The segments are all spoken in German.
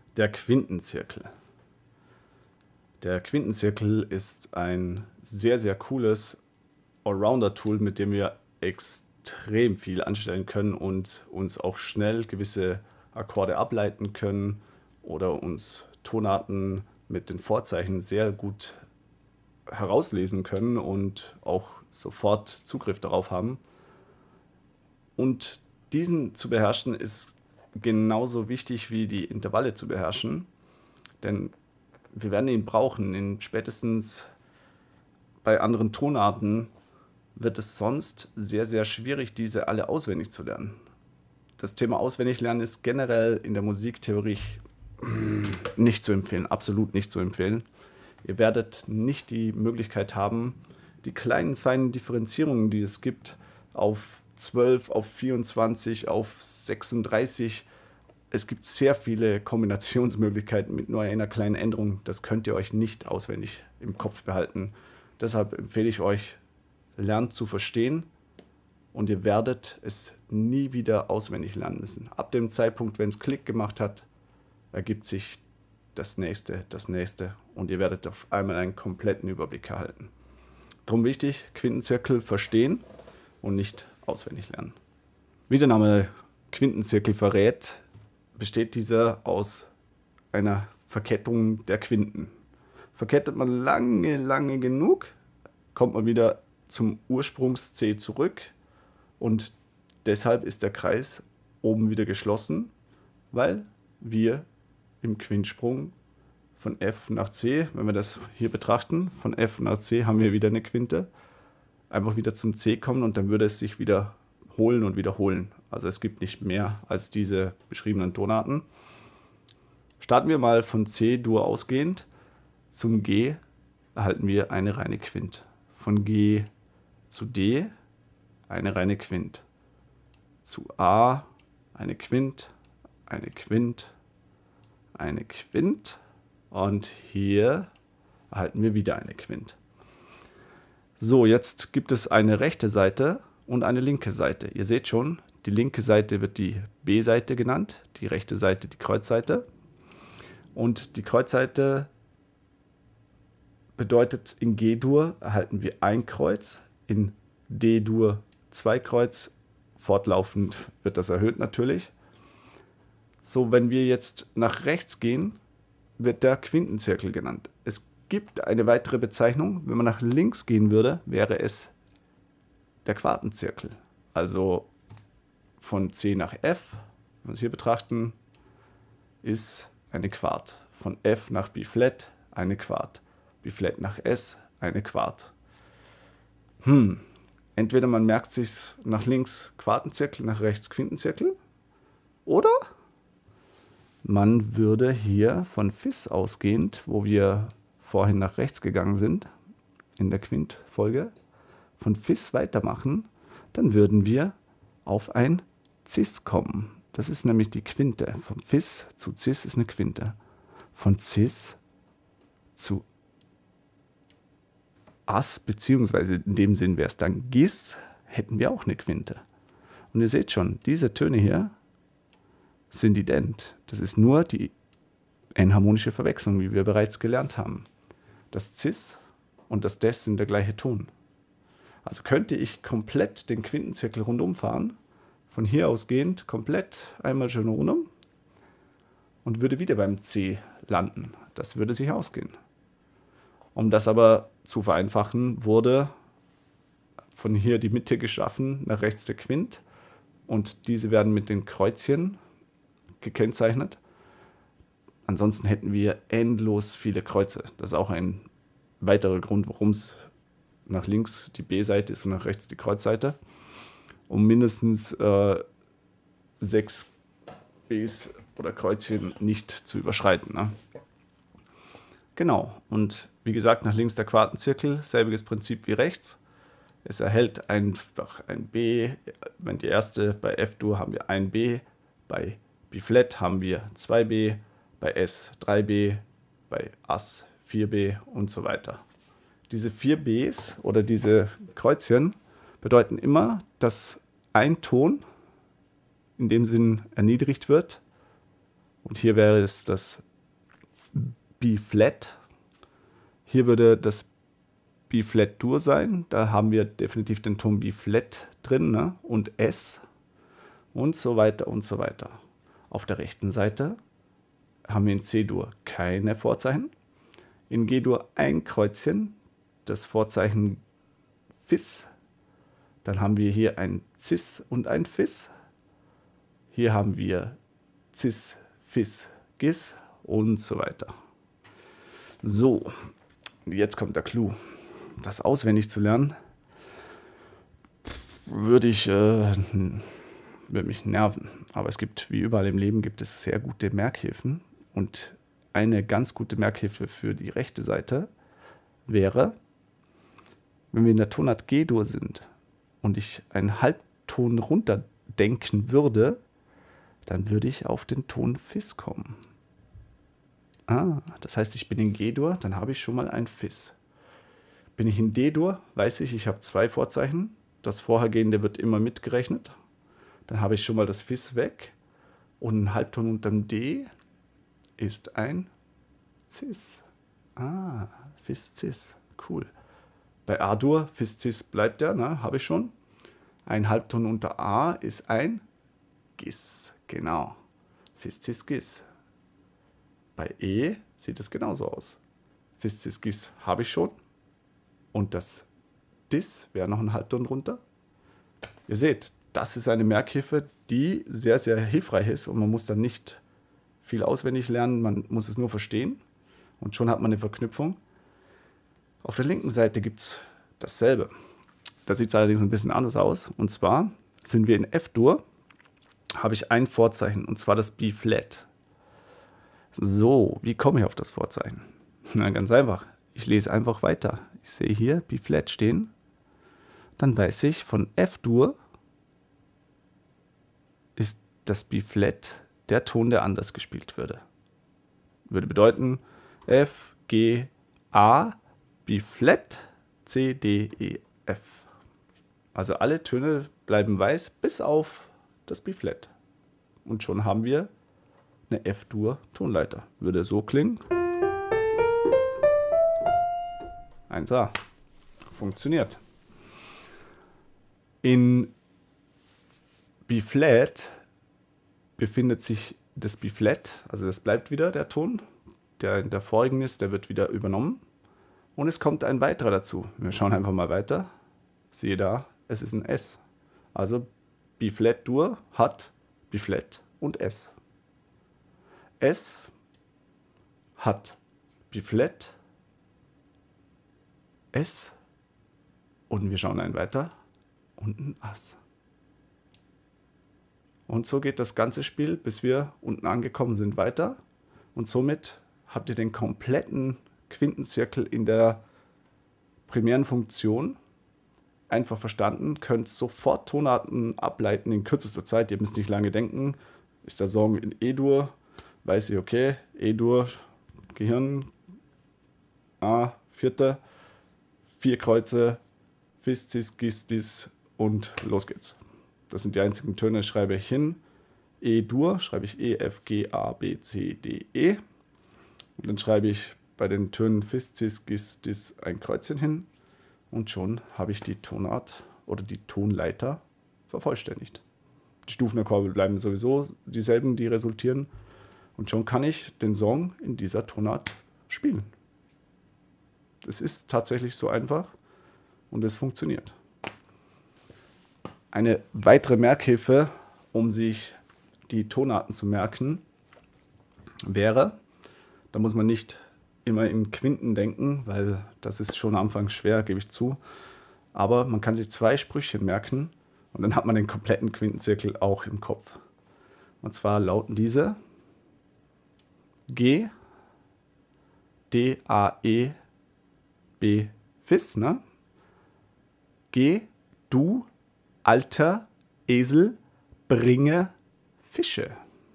Der Quintenzirkel. Der Quintenzirkel ist ein sehr, sehr cooles Allrounder-Tool, mit dem wir extrem viel anstellen können und uns auch schnell gewisse Akkorde ableiten können oder uns Tonarten mit den Vorzeichen sehr gut herauslesen können und auch sofort Zugriff darauf haben. Und diesen zu beherrschen ist genauso wichtig wie die Intervalle zu beherrschen, denn wir werden ihn brauchen. Spätestens bei anderen Tonarten wird es sonst sehr, sehr schwierig, diese alle auswendig zu lernen. Das Thema Auswendiglernen ist generell in der Musiktheorie nicht zu empfehlen, absolut nicht zu empfehlen. Ihr werdet nicht die Möglichkeit haben, die kleinen, feinen Differenzierungen, die es gibt, auf 12, auf 24, auf 36. Es gibt sehr viele Kombinationsmöglichkeiten mit nur einer kleinen Änderung. Das könnt ihr euch nicht auswendig im Kopf behalten. Deshalb empfehle ich euch, lernt zu verstehen und ihr werdet es nie wieder auswendig lernen müssen. Ab dem Zeitpunkt, wenn es Klick gemacht hat, ergibt sich das nächste und ihr werdet auf einmal einen kompletten Überblick erhalten. Darum wichtig, Quintenzirkel verstehen und nicht auswendig lernen. Wie der Name Quintenzirkel verrät, besteht dieser aus einer Verkettung der Quinten. Verkettet man lange, lange genug, kommt man wieder zum Ursprungs-C zurück und deshalb ist der Kreis oben wieder geschlossen, weil wir im Quintsprung von F nach C, wenn wir das hier betrachten, von F nach C haben wir wieder eine Quinte, einfach wieder zum C kommen und dann würde es sich wieder holen und wiederholen. Also es gibt nicht mehr als diese beschriebenen Tonarten. Starten wir mal von C-Dur ausgehend. Zum G erhalten wir eine reine Quint. Von G zu D eine reine Quint. Zu A eine Quint, eine Quint, eine Quint und hier erhalten wir wieder eine Quint. So, jetzt gibt es eine rechte Seite und eine linke Seite. Ihr seht schon, die linke Seite wird die B-Seite genannt, die rechte Seite die Kreuzseite. Und die Kreuzseite bedeutet, in G-Dur erhalten wir ein Kreuz, in D-Dur 2 Kreuz, fortlaufend wird das erhöht natürlich. So, wenn wir jetzt nach rechts gehen, wird der Quintenzirkel genannt. Es gibt eine weitere Bezeichnung, wenn man nach links gehen würde, wäre es der Quartenzirkel. Also von C nach F, wenn wir es hier betrachten, ist eine Quart. Von F nach B-Flat eine Quart. B-Flat nach S eine Quart. Entweder man merkt sich nach links Quartenzirkel, nach rechts Quintenzirkel, oder man würde hier von Fis ausgehend, wo wir vorhin nach rechts gegangen sind, in der Quintfolge, von Fis weitermachen, dann würden wir auf ein Cis kommen. Das ist nämlich die Quinte. Von Fis zu Cis ist eine Quinte. Von Cis zu As, beziehungsweise in dem Sinn wäre es dann Gis, hätten wir auch eine Quinte. Und ihr seht schon, diese Töne hier sind ident. Das ist nur die enharmonische Verwechslung, wie wir bereits gelernt haben. Das Cis und das Des sind der gleiche Ton. Also könnte ich komplett den Quintenzirkel rundum fahren, von hier ausgehend komplett einmal schön rundum und würde wieder beim C landen. Das würde sich ausgehen. Um das aber zu vereinfachen, wurde von hier die Mitte geschaffen, nach rechts der Quint und diese werden mit den Kreuzchen gekennzeichnet. Ansonsten hätten wir endlos viele Kreuze. Das ist auch ein weiterer Grund, warum es nach links die B-Seite ist und nach rechts die Kreuzseite. Um mindestens 6 Bs oder Kreuzchen nicht zu überschreiten. Ne? Genau, und wie gesagt, nach links der Quartenzirkel, selbiges Prinzip wie rechts. Es erhält einfach ein B, wenn die erste, bei F-Dur haben wir ein B, bei B-Flat haben wir 2B, bei S 3B, bei As 4B und so weiter. Diese 4 Bs oder diese Kreuzchen bedeuten immer, dass ein Ton in dem Sinn erniedrigt wird Und hier wäre es das B-Flat. Hier würde das B-Flat-Dur sein. Da haben wir definitiv den Ton B-Flat drin, ne? Und S und so weiter und so weiter. Auf der rechten Seite haben wir in C-Dur keine Vorzeichen. In G-Dur ein Kreuzchen, das Vorzeichen Fis. Dann haben wir hier ein Cis und ein Fis. Hier haben wir Cis, Fis, Gis und so weiter. So, jetzt kommt der Clou. Das auswendig zu lernen, würde mich nerven. Aber es gibt, wie überall im Leben, gibt es sehr gute Merkhilfen. Und eine ganz gute Merkhilfe für die rechte Seite wäre, wenn wir in der Tonart G-Dur sind und ich einen Halbton runterdenken würde, dann würde ich auf den Ton Fis kommen. Das heißt, ich bin in G-Dur, dann habe ich schon mal ein Fis. Bin ich in D-Dur, weiß ich habe zwei Vorzeichen. Das vorhergehende wird immer mitgerechnet. Dann habe ich schon mal das Fis weg. Und ein Halbton unterm D ist ein Cis. Fis, Cis. Cool. Bei A-Dur, Fis, Cis bleibt ja, ne? Habe ich schon. Ein Halbton unter A ist ein Gis. Genau. Fis, Cis, Gis. Bei E sieht es genauso aus. Fis, Cis, Gis habe ich schon. Und das Dis wäre noch ein Halbton drunter. Ihr seht, das ist eine Merkhilfe, die sehr, sehr hilfreich ist. Und man muss dann nicht viel auswendig lernen, man muss es nur verstehen. Und schon hat man eine Verknüpfung. Auf der linken Seite gibt es dasselbe. Da sieht es allerdings ein bisschen anders aus. Und zwar sind wir in F-Dur, habe ich ein Vorzeichen, und zwar das B-Flat. So, wie komme ich auf das Vorzeichen? Na, ganz einfach. Ich lese einfach weiter. Ich sehe hier B-Flat stehen. Dann weiß ich, von F-Dur ist das B-Flat der Ton, der anders gespielt würde. Würde bedeuten F, G, A, B-Flat, C, D, E, F. Also alle Töne bleiben weiß, bis auf das B-Flat. Und schon haben wir eine F-Dur-Tonleiter. Würde so klingen. 1A. Funktioniert. In B-Flat befindet sich das B-Flat, also das bleibt wieder der Ton, der in der vorigen ist, der wird wieder übernommen. Und es kommt ein weiterer dazu. Wir schauen einfach mal weiter. Siehe da, es ist ein S. Also B-Flat-Dur hat B-Flat und S. S hat B-Flat, S und wir schauen ein weiter und ein Ass. Und so geht das ganze Spiel, bis wir unten angekommen sind, weiter. Und somit habt ihr den kompletten Quintenzirkel in der primären Funktion einfach verstanden, könnt sofort Tonarten ableiten in kürzester Zeit. Ihr müsst nicht lange denken. Ist der Song in E-Dur, weiß ich, okay, E-Dur, Gehirn, A, vierte, 4 Kreuze, Fis, Cis, Gis, Dis und los geht's. Das sind die einzigen Töne, schreibe ich hin. E-Dur schreibe ich E, F, G, A, B, C, D, E. Und dann schreibe ich bei den Tönen Fis, Cis, Gis, Dis ein Kreuzchen hin. Und schon habe ich die Tonart oder die Tonleiter vervollständigt. Die Stufenakkorde bleiben sowieso dieselben, die resultieren. Und schon kann ich den Song in dieser Tonart spielen. Es ist tatsächlich so einfach und es funktioniert. Eine weitere Merkhilfe, um sich die Tonarten zu merken, wäre, da muss man nicht immer in Quinten denken, weil das ist schon am Anfang schwer, gebe ich zu. Aber man kann sich 2 Sprüchchen merken und dann hat man den kompletten Quintenzirkel auch im Kopf. Und zwar lauten diese G, D, A, E, B, Fis, ne? G, du, alter Esel, bringe Fische.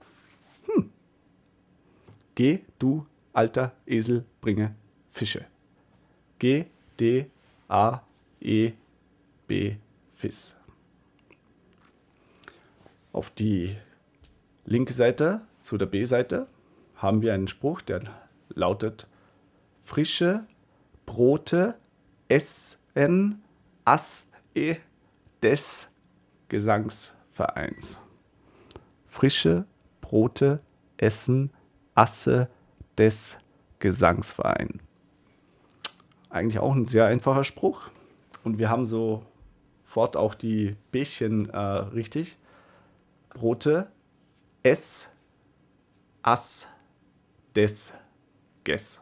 G, du, alter Esel, bringe Fische. G, D, A, E, B, Fis. Auf die linke Seite Zu der B-Seite haben wir einen Spruch, der lautet: Frische Brote essen Asse des Gesangsvereins. Frische Brote essen Asse des Gesangsvereins. Eigentlich auch ein sehr einfacher Spruch. Und wir haben sofort auch die Bchen richtig. Brote es Ass des Ges.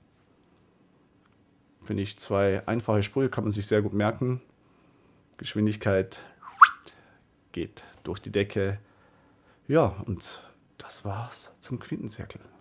Finde ich 2 einfache Sprüche, kann man sich sehr gut merken. Geschwindigkeit geht durch die Decke. Ja, und das war's zum Quintenzirkel.